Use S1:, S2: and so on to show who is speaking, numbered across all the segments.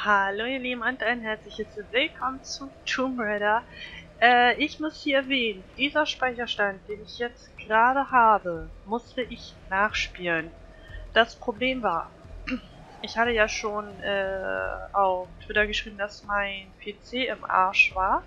S1: Hallo ihr Lieben und ein herzliches Willkommen zu Tomb Raider. Ich muss hier erwähnen, dieser Speicherstand, den ich jetzt gerade habe, musste ich nachspielen. Das Problem war, ich hatte ja schon auf Twitter geschrieben, dass mein PC im Arsch war.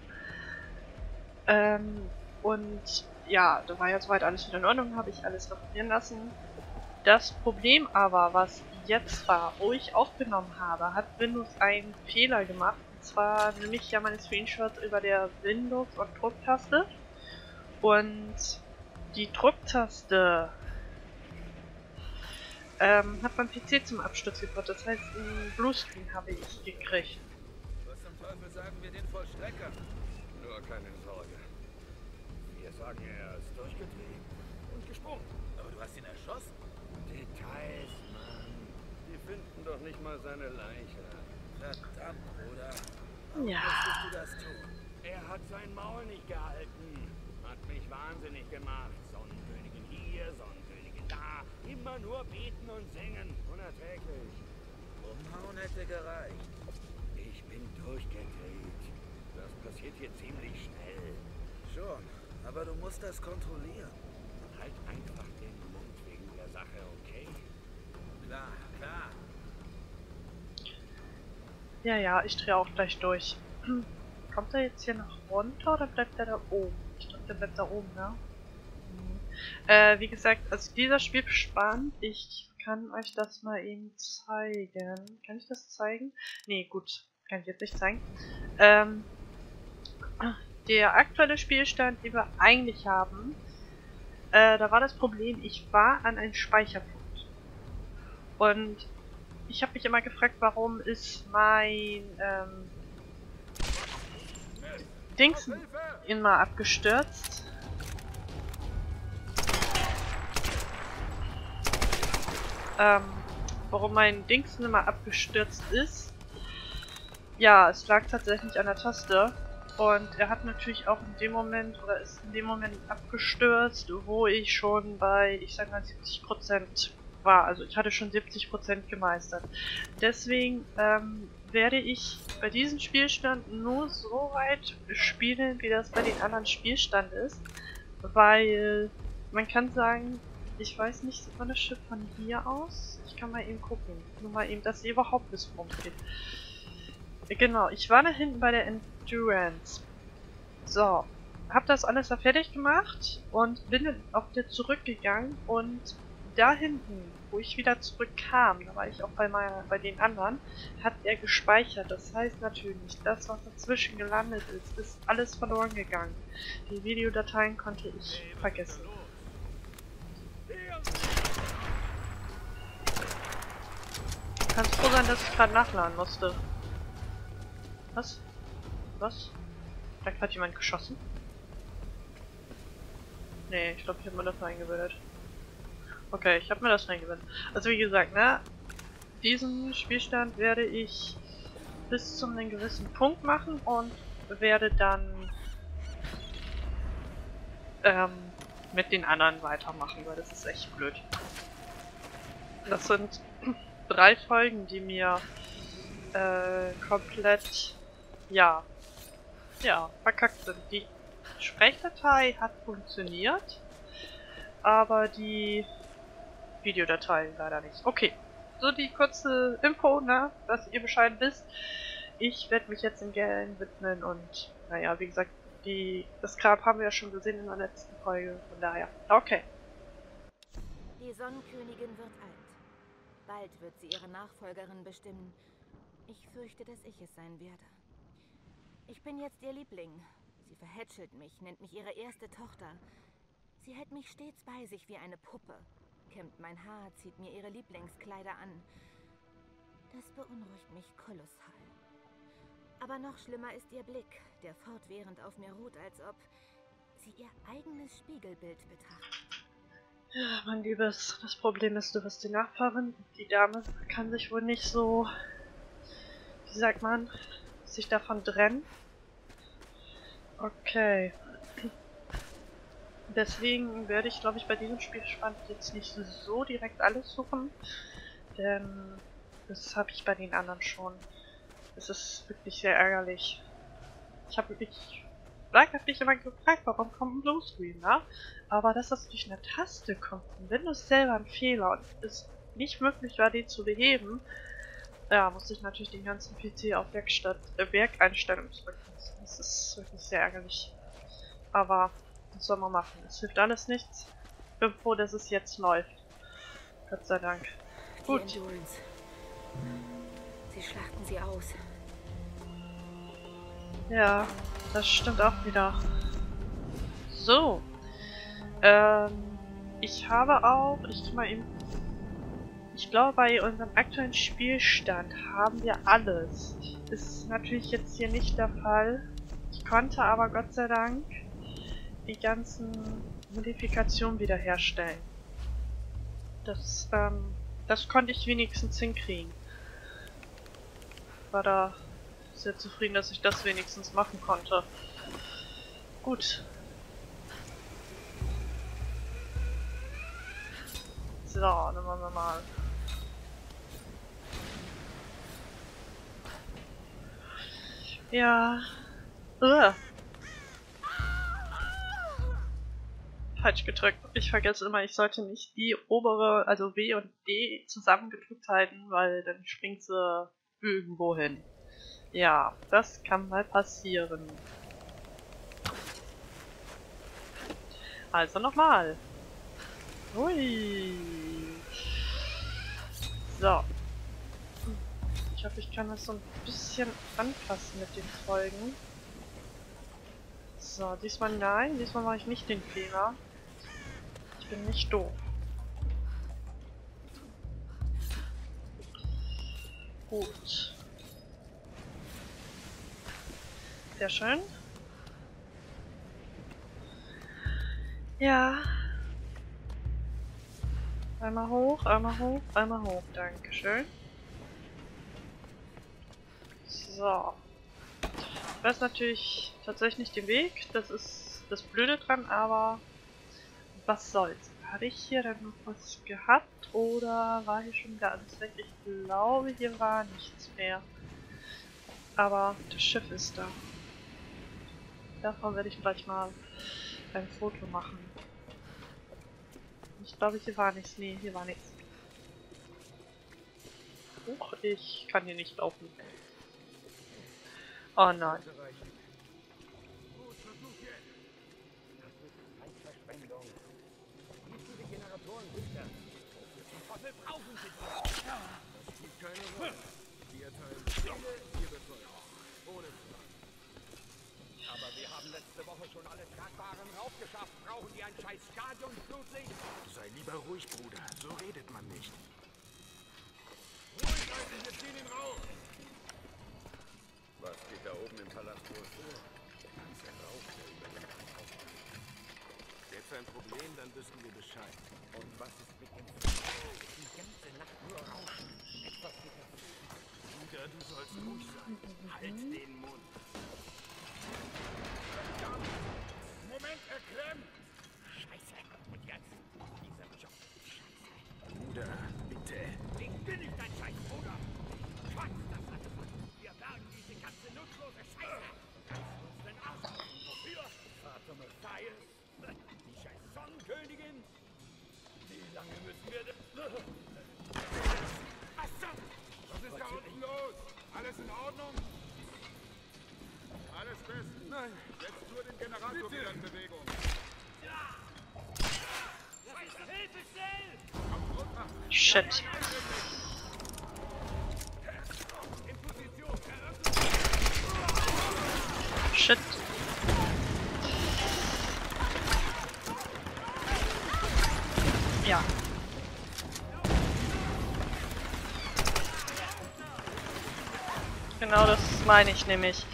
S1: Und ja, da war ja soweit alles wieder in Ordnung, habe ich alles reparieren lassen. Das Problem aber, was jetzt war, wo ich aufgenommen habe, hat Windows einen Fehler gemacht. Und zwar nehme ich ja meine Screenshots über der Windows- und Drucktaste. Und die Drucktaste hat mein PC zum Absturz gebracht. Das heißt, ein Bluescreen habe ich gekriegt.
S2: Was zum Teufel sagen wir den Vollstrecker? Nur keine Sorge. Wir sagen, er ist durchgedreht und gesprungen. Aber du hast ihn erschossen? Details, Mann. Die finden doch nicht mal seine Leiche. Verdammt, Bruder. Warum musstest du das tun? Er hat sein Maul nicht gehalten. Hat mich wahnsinnig gemacht. Sonnenkönigin hier, Sonnenkönigin da. Immer nur beten und singen. Unerträglich. Umhauen hätte gereicht. Ich bin durchgedreht. Das passiert hier ziemlich schnell. Schon, aber du musst das kontrollieren. Halt einfach den Mund wegen der Sache, okay? Klar, klar.
S1: Ja, ich drehe auch gleich durch. Kommt er jetzt hier noch runter oder bleibt er da oben? Ich glaube, der bleibt da oben, ne? Wie gesagt, also dieser Spielstand, ich kann euch das mal eben zeigen. Kann ich das zeigen? Nee, gut, kann ich jetzt nicht zeigen. Der aktuelle Spielstand, den wir eigentlich haben, da war das Problem, ich war an einem Speicherpunkt. Und ich habe mich immer gefragt, warum ist mein Dings immer abgestürzt. Warum mein Dings immer abgestürzt ist. Ja, es lag tatsächlich an der Taste. Und er hat natürlich auch in dem Moment, oder ist in dem Moment abgestürzt, wo ich schon bei, ich sag mal, 70% war. Also ich hatte schon 70% gemeistert. Deswegen werde ich bei diesem Spielstand nur so weit spielen, wie das bei den anderen Spielstand ist. Weil man kann sagen, ich weiß nicht, sieht man das Schiff von hier aus? Ich kann mal eben gucken. Nur mal eben, dass ihr überhaupt wisst, worum es geht. Genau, ich war da hinten bei der Endurance. So, hab das alles da fertig gemacht und bin dann auch wieder zurückgegangen und da hinten, wo ich wieder zurückkam, da war ich auch bei den anderen, hat er gespeichert. Das heißt natürlich, das, was dazwischen gelandet ist, ist alles verloren gegangen. Die Videodateien konnte ich vergessen. Kannst froh sein, dass ich gerade nachladen musste. Was? Was? Vielleicht hat jemand geschossen? Nee, ich glaube, ich habe mir das eingebildet. Okay, ich habe mir das eingebildet. Also wie gesagt, ne? Diesen Spielstand werde ich bis zu einem gewissen Punkt machen und werde dann mit den anderen weitermachen, weil das ist echt blöd. Das sind 3 Folgen, die mir komplett, ja, verkackt sind. Die Sprechdatei hat funktioniert, aber die Videodatei leider nicht. Okay, so die kurze Info, ne, dass ihr Bescheid wisst. Ich werde mich jetzt in Galen widmen und, naja, wie gesagt, das Grab haben wir ja schon gesehen in der letzten Folge, von daher. Okay.
S3: Die Sonnenkönigin wird alt. Bald wird sie ihre Nachfolgerin bestimmen. Ich fürchte, dass ich es sein werde. Ich bin jetzt ihr Liebling. Sie verhätschelt mich, nennt mich ihre erste Tochter. Sie hält mich stets bei sich wie eine Puppe, kämmt mein Haar, zieht mir ihre Lieblingskleider an. Das beunruhigt mich kolossal. Aber noch schlimmer ist ihr Blick, der fortwährend auf mir ruht, als ob sie ihr eigenes Spiegelbild betrachtet.
S1: Ja, mein Liebes, das Problem ist, du wirst die Nachfahrin. Die Dame kann sich wohl nicht so, wie sagt man, sich davon trennen. Okay. Deswegen werde ich, glaube ich, bei diesem Spielstand jetzt nicht so direkt alles suchen, denn das habe ich bei den anderen schon. Es ist wirklich sehr ärgerlich. Ich habe mich wirklich immer gefragt, warum kommt ein Bluescreen, ne? Aber dass das durch eine Taste kommt, und Windows selber ein Fehler und es nicht möglich war, den zu beheben, ja, musste ich natürlich den ganzen PC auf Werkeinstellung drücken. Das ist wirklich sehr ärgerlich. Aber was soll man machen? Es hilft alles nichts. Bin froh, dass es jetzt läuft. Gott sei Dank. Gut.
S3: Die Endurance. Sie schlachten sie aus.
S1: Ja, das stimmt auch wieder. So. Ich habe auch, ich glaube, bei unserem aktuellen Spielstand haben wir alles. Ist natürlich jetzt hier nicht der Fall. Ich konnte aber Gott sei Dank die ganzen Modifikationen wiederherstellen. Das konnte ich wenigstens hinkriegen. War da sehr zufrieden, dass ich das wenigstens machen konnte. Gut. So, dann machen wir mal. Ja. Falsch gedrückt. Ich vergesse immer, ich sollte nicht die obere, also W und D zusammengedrückt halten, weil dann springt sie irgendwo hin. Ja, das kann mal passieren. Also nochmal. Hui. So. Ich hoffe, ich kann das so ein bisschen anpassen mit den Folgen. So, diesmal nein. Diesmal mache ich nicht den Fehler. Ich bin nicht doof. Gut. Sehr schön. Ja. Einmal hoch, einmal hoch, einmal hoch. Dankeschön. So. Ich weiß natürlich tatsächlich nicht den Weg. Das ist das Blöde dran, aber was soll's. Hatte ich hier dann noch was gehabt oder war hier schon wieder alles weg? Ich glaube, hier war nichts mehr. Aber das Schiff ist da. Davon werde ich gleich mal ein Foto machen. Ich glaube, hier war nichts. Nee, hier war nichts. Huch, ich kann hier nicht laufen. Oh nein.
S2: Aber wir haben letzte Woche schon alle tragbaren raufgeschafft. Brauchen die ein scheiß Stadionflutlicht? Sei lieber ruhig, Bruder. So redet man nicht. Ruhig halten, wir ziehen ihn raus! Was geht da oben im Palast vor? Ganzer Rauch, der über den Haus kommt. Jetzt ein Problem, dann wissen wir Bescheid. Und was ist mit dem die ganze Nacht nur rauschen? Etwas mit der Bruder, du sollst ruhig sein. Halt den Mund. Moment, erklemmt! Scheiße. Und jetzt? Dieser Job. Scheiße. Bruder, bitte. Ich bin nicht dein Scheiß, Bruder. Quatsch, das hat es. Wir bergen diese ganze nutzlose Scheiße. Kannst du uns den Arsch? Wofür? Vater Matthias? Die scheiß Sonnenkönigin? Wie lange müssen wir denn... Was zum... Was ist da unten los? Alles in Ordnung? Alles fest. Nein. Jetzt nur den Generator wieder in Bewegung. Ja! Hilfe, schnell! Kommt runter!
S1: Shit.
S2: In Position!
S1: Shit. Ja. Genau das meine ich nämlich.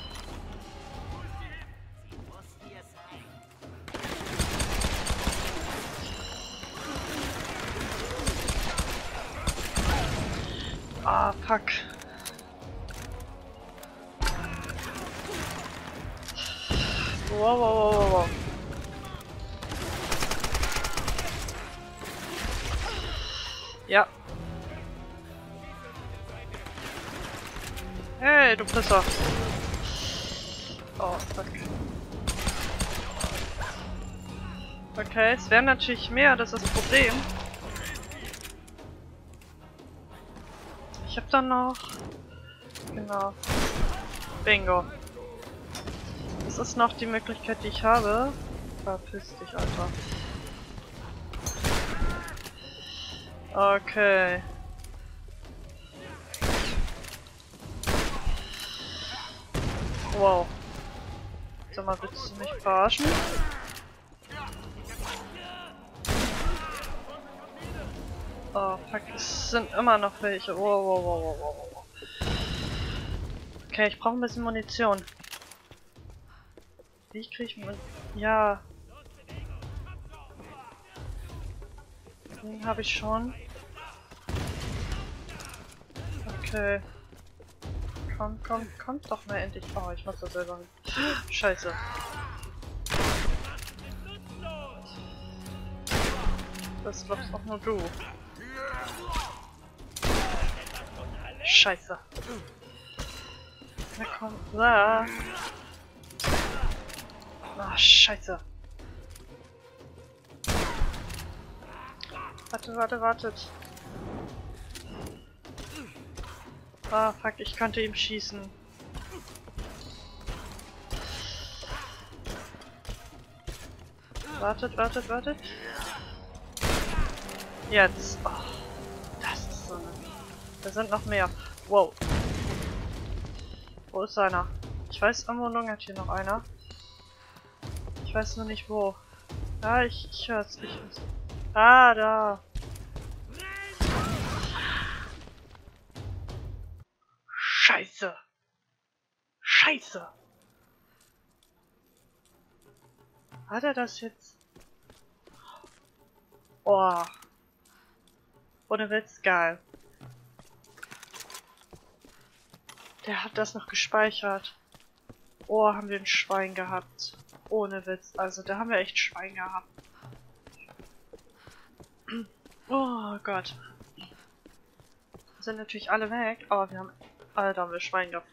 S1: Ah, fuck. Wow, wow, wow, wow, wow. Ja. Hey, du Pisser. Oh, fuck. Okay, es wären natürlich mehr, das ist das Problem. Ich hab dann noch... Genau. Bingo. Das ist noch die Möglichkeit, die ich habe. Verpiss dich, Alter. Okay. Wow. Sag mal, willst du mich verarschen? Oh, fuck, es sind immer noch welche. Wow, wow, wow, wow, wow, wow. Okay, ich brauche ein bisschen Munition. Wie kriege ich Munition? Ja. Den habe ich schon. Okay. Komm doch mal endlich. Oh, ich mach das selber nicht. Scheiße. Das glaubst auch nur du. Scheiße. Na komm, da. Ah, scheiße. Wartet. Ah, fuck, ich könnte ihm schießen. Wartet. Jetzt. Oh, das ist so eine... Da sind noch mehr. Wow. Wo ist einer? Ich weiß, am Wohnung hat hier noch einer. Ich weiß nur nicht wo. Ah, ich hör's. Ah, da. Scheiße. Hat er das jetzt? Oh. Ohne Witz, geil. Der hat das noch gespeichert. Oh, haben wir ein Schwein gehabt. Ohne Witz. Also, da haben wir echt Schwein gehabt. Oh Gott. Sind natürlich alle weg. Aber wir haben... Alter, haben wir Schwein gehabt.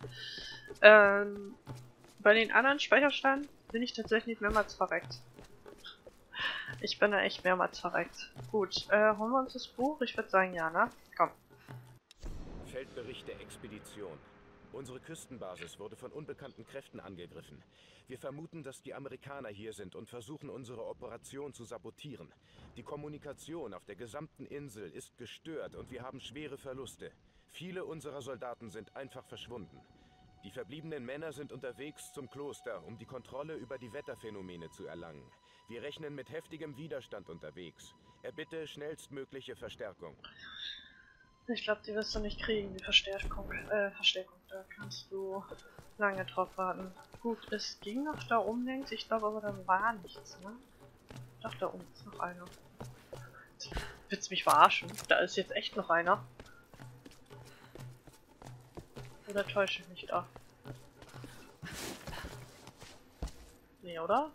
S1: Bei den anderen Speicherständen bin ich tatsächlich mehrmals verreckt. Ich bin da echt mehrmals verreckt. Gut, holen wir uns das Buch? Ich würde sagen, ja, ne? Komm.
S2: Feldbericht der Expedition. Unsere Küstenbasis wurde von unbekannten Kräften angegriffen. Wir vermuten, dass die Amerikaner hier sind und versuchen, unsere Operation zu sabotieren. Die Kommunikation auf der gesamten Insel ist gestört und wir haben schwere Verluste. Viele unserer Soldaten sind einfach verschwunden. Die verbliebenen Männer sind unterwegs zum Kloster, um die Kontrolle über die Wetterphänomene zu erlangen. Wir rechnen mit heftigem Widerstand unterwegs. Erbitte schnellstmögliche Verstärkung.
S1: Ich glaube, die wirst du nicht kriegen, die Verstärkung. Da kannst du lange drauf warten. Gut, es ging noch da oben links. Ich glaube aber, da war nichts, ne? Doch, da oben ist noch einer. Willst du mich verarschen? Da ist jetzt echt noch einer. Oder täusche ich mich da? Nee, oder?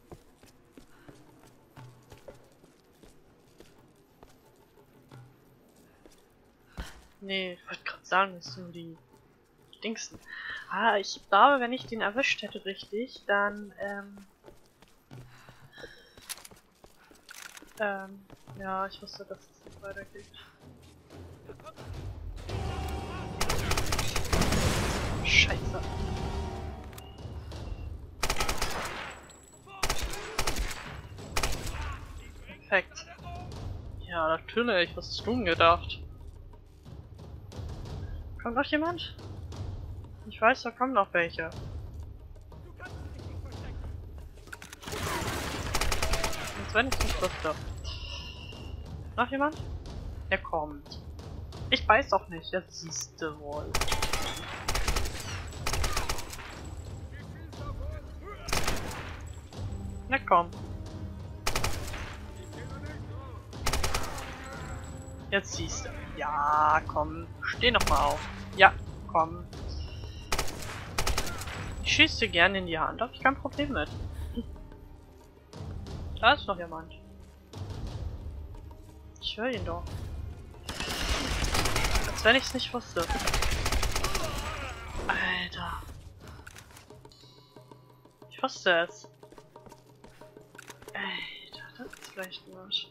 S1: Nee, ich wollte gerade sagen, das sind die Dingsten. Ah, ich glaube, wenn ich den erwischt hätte richtig, dann, ja, ich wusste, dass es nicht weitergeht. Scheiße. Perfekt. Ja, natürlich, was hast du denn gedacht? Kommt noch jemand? Ich weiß, da kommen noch welche. Sonst wenn ich nicht wüsste. Noch jemand? Der kommt. Ich weiß auch nicht, das siehst du wohl. Na komm. Jetzt siehst du. Ja, komm. Steh noch mal auf. Ja, komm. Ich schieße dir gerne in die Hand. Hab ich kein Problem mit. Da ist noch jemand. Ich höre ihn doch. Als wenn ich es nicht wusste. Alter. Ich wusste es. Alter, das ist vielleicht was.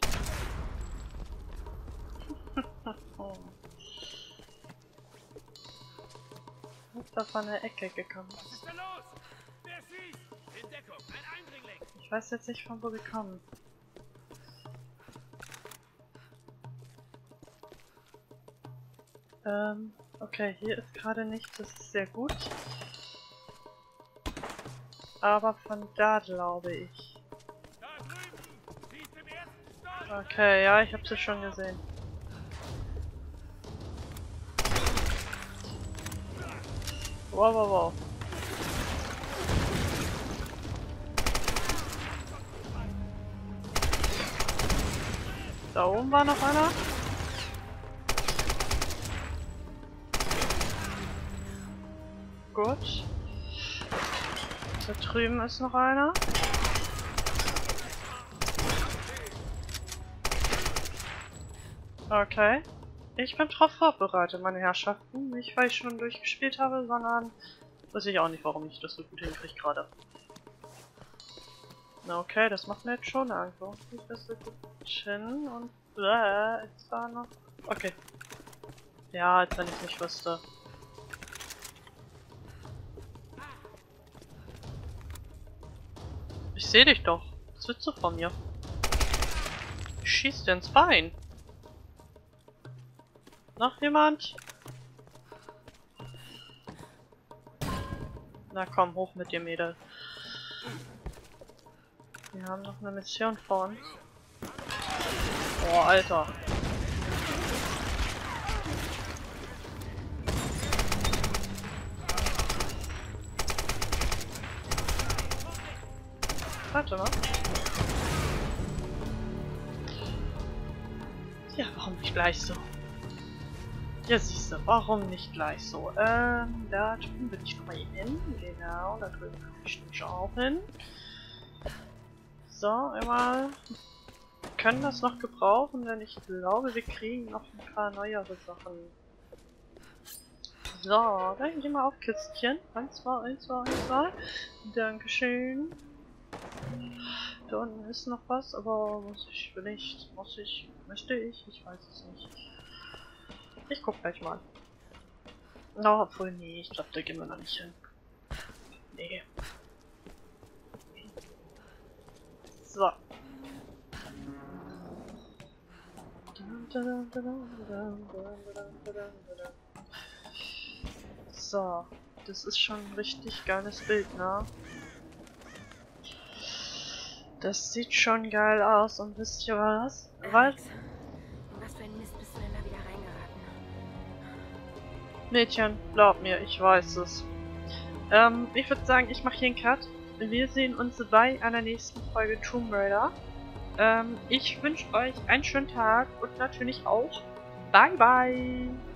S1: Ist da von der Ecke gekommen.
S2: Was ist denn los? Wer schießt? In Deckung, ein Eindringling.
S1: Ich weiß jetzt nicht, von wo wir kommen. Okay, hier ist gerade nichts, das ist sehr gut. Aber von da glaube ich.
S2: Da drüben! Schießt im ersten Stock!
S1: Okay, ja, ich habe sie schon gesehen. Wow, wow, wow. Da oben war noch einer. Gut. Da drüben ist noch einer. Okay. Ich bin drauf vorbereitet, meine Herrschaften. Nicht, weil ich schon durchgespielt habe, sondern weiß ich auch nicht, warum ich das so gut hinkriege gerade. Na okay, das macht mir jetzt schon irgendwo. Ich das so gut hin und jetzt war noch. Okay. Ja, als wenn ich nicht wüsste. Ich sehe dich doch. Was willst du von mir? Ich schieß dir ins Bein. Noch jemand? Na komm, hoch mit dir, Mädel. Wir haben noch eine Mission vor uns. Boah, Alter. Warte mal. Ja, warum nicht gleich so? Ja, siehst du, warum nicht gleich so? Da drüben bin ich nochmal hin. Genau, da drüben kann ich nämlich auch hin. So, einmal. Wir können das noch gebrauchen, denn ich glaube, wir kriegen noch ein paar neuere Sachen. So, dann gehen wir auf Kistchen. 1, 2, 1, 2, 1, 2. Dankeschön. Da unten ist noch was, aber muss ich, will ich, muss ich, möchte ich weiß es nicht. Ich guck gleich mal. Na, obwohl, nee, ich glaube, da gehen wir noch nicht hin. Nee. So. So, das ist schon ein richtig geiles Bild, ne? Das sieht schon geil aus und wisst ihr was? Was?
S3: Was für ein Mist bist du denn da wieder reingeraten?
S1: Mädchen, glaub mir, ich weiß es. Ich würde sagen, ich mache hier einen Cut. Wir sehen uns bei einer nächsten Folge Tomb Raider. Ich wünsche euch einen schönen Tag und natürlich auch Bye Bye!